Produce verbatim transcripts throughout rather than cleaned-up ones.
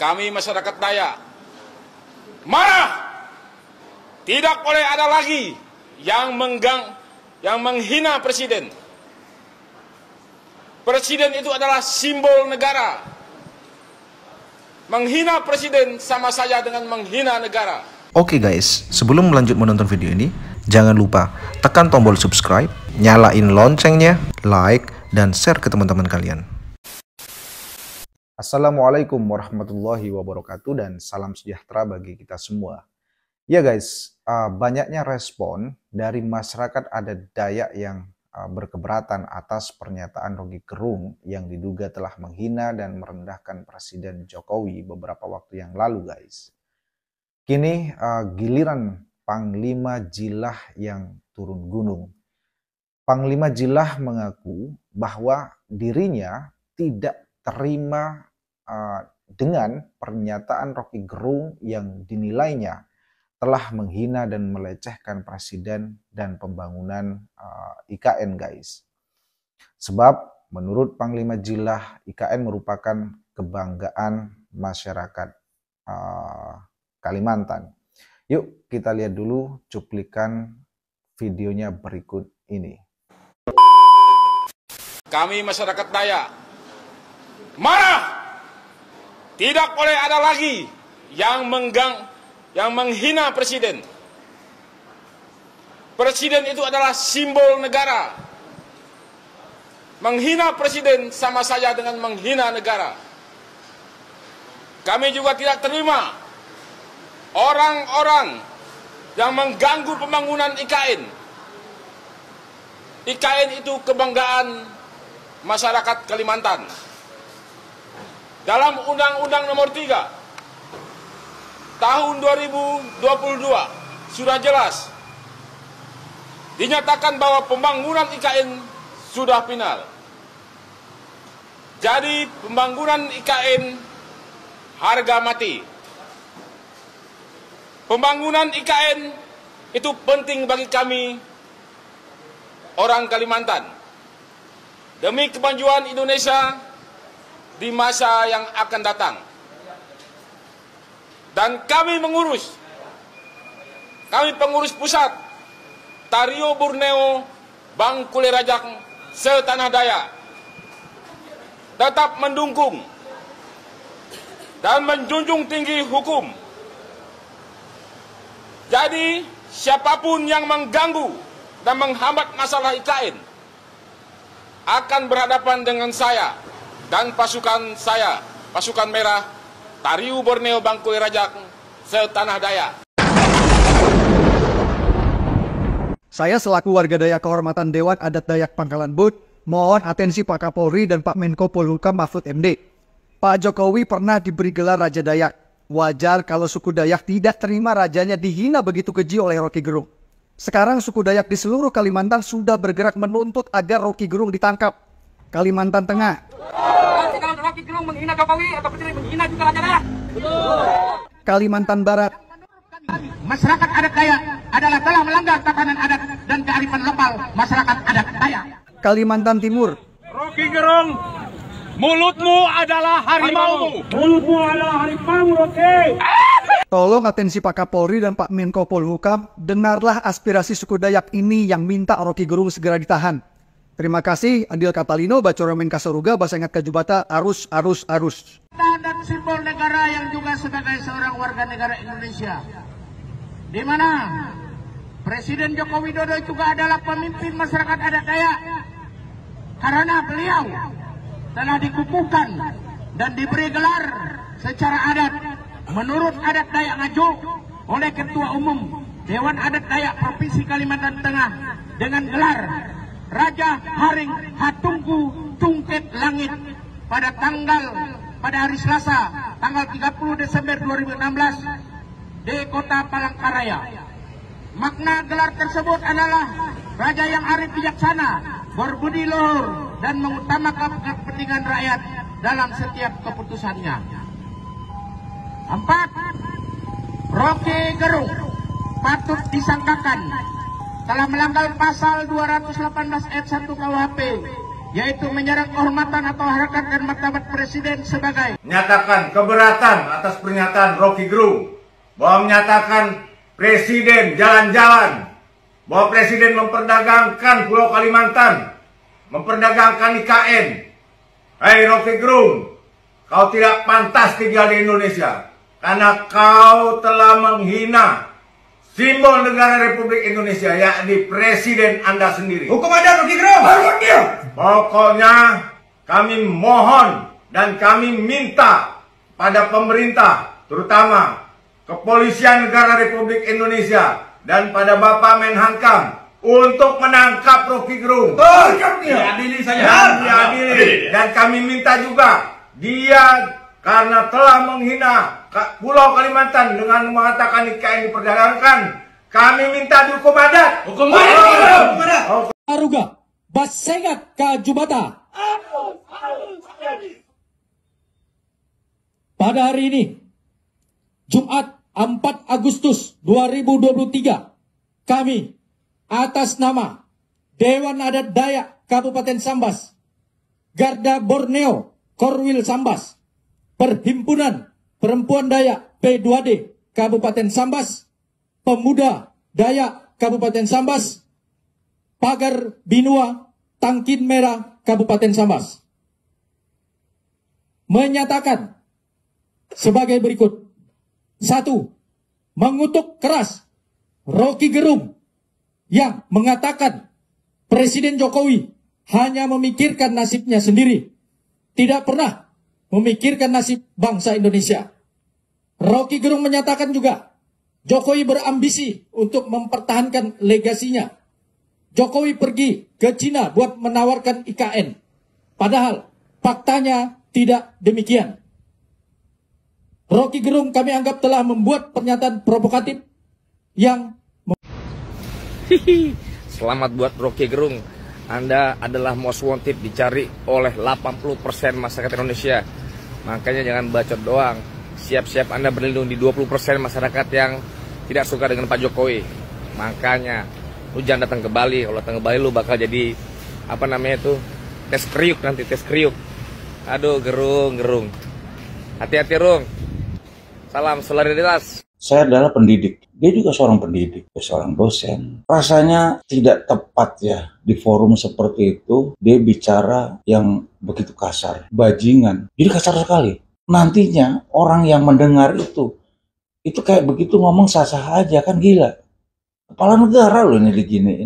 kami masyarakat Dayak marah. Tidak boleh ada lagi yang menggang, yang menghina presiden. Presiden itu adalah simbol negara. Menghina presiden sama saja dengan menghina negara. Oke guys, sebelum melanjut menonton video ini, jangan lupa tekan tombol subscribe, nyalain loncengnya, like, dan share ke teman-teman kalian. Assalamualaikum warahmatullahi wabarakatuh dan salam sejahtera bagi kita semua. Ya guys, uh, banyaknya respon dari masyarakat adat Dayak yang uh, berkeberatan atas pernyataan Rocky Gerung yang diduga telah menghina dan merendahkan Presiden Jokowi beberapa waktu yang lalu guys. Kini uh, giliran Panglima Jilah yang turun gunung. Panglima Jilah mengaku bahwa dirinya tidak terima uh, dengan pernyataan Rocky Gerung yang dinilainya telah menghina dan melecehkan presiden dan pembangunan uh, I K N guys. Sebab menurut Panglima Jilah, I K N merupakan kebanggaan masyarakat uh, Kalimantan. Yuk kita lihat dulu cuplikan videonya berikut ini. Kami masyarakat Dayak marah. Tidak boleh ada lagi yang menggang, yang menghina presiden. Presiden itu adalah simbol negara. Menghina presiden sama saja dengan menghina negara. Kami juga tidak terima orang-orang yang mengganggu pembangunan I K N. I K N itu kebanggaan masyarakat Kalimantan. Dalam Undang-Undang Nomor tiga Tahun dua ribu dua puluh dua sudah jelas dinyatakan bahwa pembangunan I K N sudah final. Jadi pembangunan I K N harga mati. Pembangunan I K N itu penting bagi kami orang Kalimantan demi kemajuan Indonesia di masa yang akan datang. Dan kami mengurus, kami pengurus pusat Tario Borneo Bangkule Rajak setanah Dayak tetap mendukung dan menjunjung tinggi hukum. Jadi siapapun yang mengganggu dan menghambat masalah I K N akan berhadapan dengan saya dan pasukan saya, pasukan merah Tario Borneo Bangkule Rajak setanah Dayak. Saya selaku warga Dayak Kehormatan Dewan Adat Dayak Pangkalan Bud, mohon atensi Pak Kapolri dan Pak Menko Polhukam Mahfud M D. Pak Jokowi pernah diberi gelar Raja Dayak. Wajar kalau suku Dayak tidak terima rajanya dihina begitu keji oleh Rocky Gerung. Sekarang suku Dayak di seluruh Kalimantan sudah bergerak menuntut agar Rocky Gerung ditangkap. Kalimantan Tengah. Rocky Gerung menghina Jokowi atau presiden menghina juga Raja Dayak. Kalimantan Barat. Masyarakat adat Dayak adalah telah melanggar tatanan adat dan kearifan lokal masyarakat adat Dayak. Kalimantan Timur. Rocky Gerung, mulutmu adalah harimau. Mulutmu adalah harimau, Rocky. Tolong atensi Pak Kapolri dan Pak Menko Polhukam, dengarlah aspirasi suku Dayak ini yang minta Rocky Gerung segera ditahan. Terima kasih, Adil Kapalino, Bacoromen Kasaruga, Bahasa Ingat Kajubata, arus, arus, arus. Dan simbol negara yang juga sebagai seorang warga negara Indonesia, di mana Presiden Joko Widodo juga adalah pemimpin masyarakat adat Dayak, karena beliau telah dikukuhkan dan diberi gelar secara adat menurut adat Dayak Ngaju oleh Ketua Umum Dewan Adat Dayak Provinsi Kalimantan Tengah dengan gelar Raja Haring Hatungku Tungket Langit pada tanggal pada hari Selasa tanggal tiga puluh Desember dua ribu enam belas di kota Palangkaraya. Makna gelar tersebut adalah raja yang arif bijaksana, berbudi luhur dan mengutamakan kepentingan rakyat dalam setiap keputusannya. Empat, Rocky Gerung patut disangkakan telah melanggar pasal dua ratus delapan belas ayat satu K U H P yaitu menyerang kehormatan atau harkat dan martabat Presiden sebagai menyatakan keberatan atas pernyataan Rocky Gerung bahwa menyatakan Presiden jalan-jalan, bahwa Presiden memperdagangkan Pulau Kalimantan, memperdagangkan I K N. Hai Rocky Gerung, kau tidak pantas tinggal di Indonesia karena kau telah menghina simbol negara Republik Indonesia, yakni Presiden Anda sendiri. Hukum ada Rocky Gerung. Pokoknya kami mohon dan kami minta pada pemerintah, terutama Kepolisian Negara Republik Indonesia dan pada Bapak Menhankam untuk menangkap Rocky Gerung. Diadili saja. Dan diadili. Dan kami minta juga dia karena telah menghina Pulau Kalimantan dengan mengatakan I K N diperdagangkan, kami minta dihukum adat. Hukum adat. Aruga, Basengat ka Jubata. Pada hari ini, Jumat empat Agustus dua ribu dua puluh tiga, kami atas nama Dewan Adat Dayak Kabupaten Sambas, Garda Borneo Korwil Sambas, Perhimpunan Perempuan Dayak P dua D Kabupaten Sambas, Pemuda Dayak Kabupaten Sambas, Pagar Binua Tangkin Merah Kabupaten Sambas menyatakan sebagai berikut. Satu, mengutuk keras Rocky Gerung yang mengatakan Presiden Jokowi hanya memikirkan nasibnya sendiri, tidak pernah memikirkan nasib bangsa Indonesia. Rocky Gerung menyatakan juga Jokowi berambisi untuk mempertahankan legasinya. Jokowi pergi ke Cina buat menawarkan I K N. Padahal faktanya tidak demikian. Rocky Gerung kami anggap telah membuat pernyataan provokatif yang Selamat buat Rocky Gerung. Anda adalah most wanted, dicari oleh delapan puluh persen masyarakat Indonesia. Makanya jangan bacot doang. Siap-siap Anda berlindung di dua puluh persen masyarakat yang tidak suka dengan Pak Jokowi. Makanya lu jangan datang ke Bali. Kalau datang ke Bali lu bakal jadi apa namanya itu, tes kriuk nanti, tes kriuk. Aduh, Gerung, Gerung. Hati-hati, Rung. Salam solidaritas. Saya adalah pendidik. Dia juga seorang pendidik, seorang dosen. Rasanya tidak tepat ya di forum seperti itu dia bicara yang begitu kasar, bajingan. Jadi kasar sekali. Nantinya orang yang mendengar itu, itu kayak begitu ngomong sah-sah aja, kan gila. Kepala negara loh ini diginiin.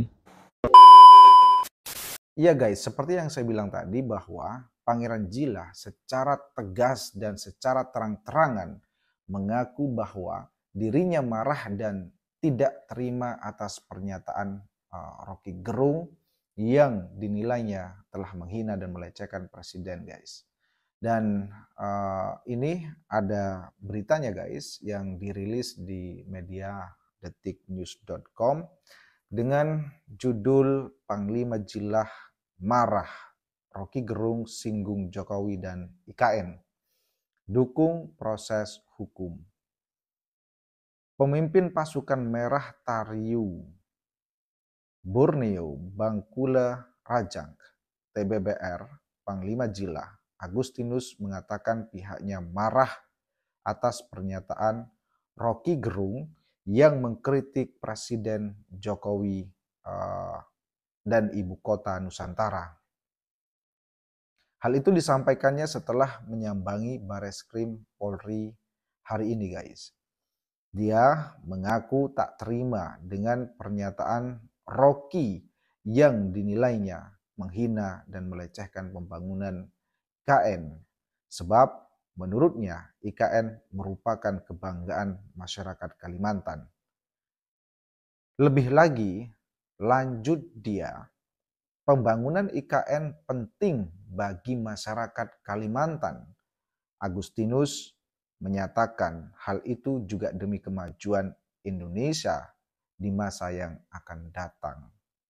Iya guys, seperti yang saya bilang tadi bahwa Pangeran Jila secara tegas dan secara terang-terangan mengaku bahwa dirinya marah dan tidak terima atas pernyataan uh, Rocky Gerung yang dinilainya telah menghina dan melecehkan presiden guys. Dan uh, ini ada beritanya guys yang dirilis di media detik news dot com dengan judul Panglima Jilah marah, Rocky Gerung singgung Jokowi dan I K N, dukung proses hukum. Pemimpin pasukan Merah Tariu Borneo Bangkula Rajang T B B R Panglima Jilah Agustinus mengatakan pihaknya marah atas pernyataan Rocky Gerung yang mengkritik Presiden Jokowi uh, dan Ibu Kota Nusantara. Hal itu disampaikannya setelah menyambangi Bareskrim Polri hari ini guys. Dia mengaku tak terima dengan pernyataan Rocky yang dinilainya menghina dan melecehkan pembangunan I K N. Sebab menurutnya I K N merupakan kebanggaan masyarakat Kalimantan. Lebih lagi, lanjut dia, pembangunan I K N penting bagi masyarakat Kalimantan. Agustinus menyatakan hal itu juga demi kemajuan Indonesia di masa yang akan datang.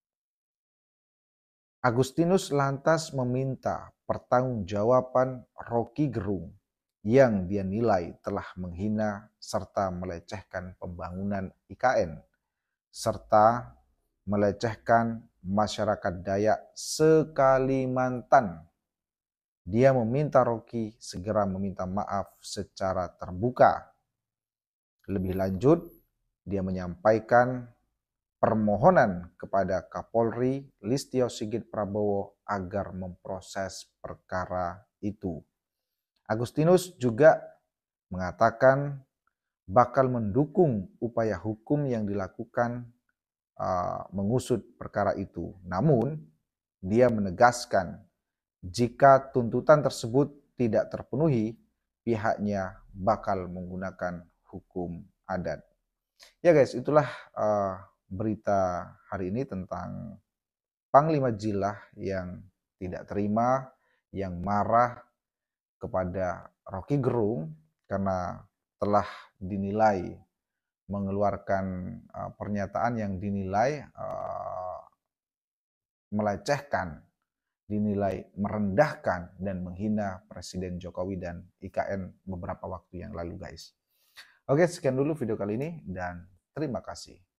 Agustinus lantas meminta pertanggungjawaban Rocky Gerung yang dia nilai telah menghina serta melecehkan pembangunan I K N serta melecehkan masyarakat Dayak se-Kalimantan. Dia meminta Rocky segera meminta maaf secara terbuka. Lebih lanjut, dia menyampaikan permohonan kepada Kapolri Listio Sigit Prabowo agar memproses perkara itu. Agustinus juga mengatakan bakal mendukung upaya hukum yang dilakukan uh, mengusut perkara itu. Namun, dia menegaskan jika tuntutan tersebut tidak terpenuhi, pihaknya bakal menggunakan hukum adat. Ya guys, itulah uh, berita hari ini tentang Panglima Jilah yang tidak terima, yang marah kepada Rocky Gerung karena telah dinilai mengeluarkan uh, pernyataan yang dinilai uh, melecehkan, dinilai merendahkan dan menghina Presiden Jokowi dan I K N beberapa waktu yang lalu guys. Oke, sekian dulu video kali ini dan terima kasih.